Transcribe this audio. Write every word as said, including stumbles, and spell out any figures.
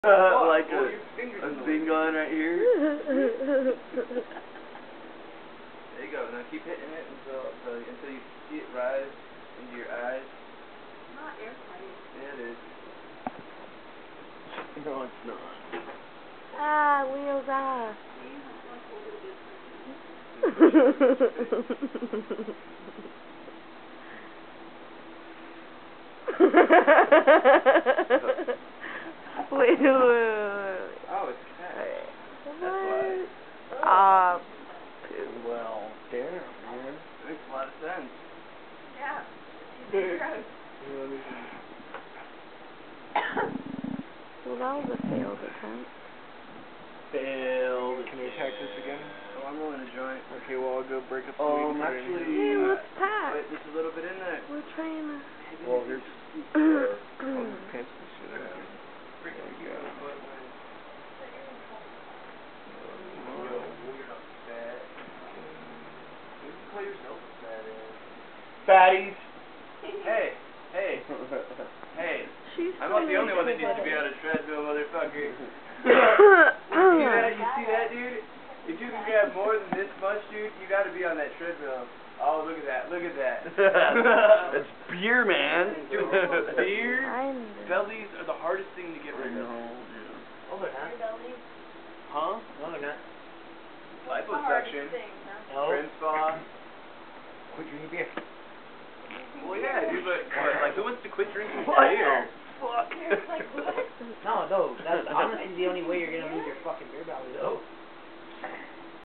Uh, like a, a thing going right here. There you go. Now keep hitting it until until, until you see it rise into your eyes. Not airtight. Yeah, it is. No, it's not. Ah, wheels off. Wait, wait, wait, wait. Oh, it's cat. What? That's why. Ah, Well, damn, man. That makes a lot of sense. Yeah. She's gross. Well, that was a failed attempt. Failed. Can we attack this again? Oh, I'm rolling a joint. Okay, well, I'll go break up the Um, weed and put it in actually- here. Hey, let's pack. Wait, there's a little bit in there. We're trying to... Well, there's... I'll just pencil this shit out. There you go. Call yourself a fat ass. Fatties. Hey, hey, hey. She's I'm not the only one that needs to be on a treadmill, motherfucker. You see that? You see that, dude? If you can grab more than this much, dude, you gotta be on that treadmill. Oh, look at that, look at that. That's beer, man. Dude, beer, I'm... bellies are the hardest thing to get rid of. Oh, they're not. Huh? No, they're not. Liposuction, No. trim spa. Quit drinking beer. Well, yeah, dude, but, but like, who wants to quit drinking What beer? Fuck. No, no, that's honestly the only way you're gonna lose your fucking beer belly, though.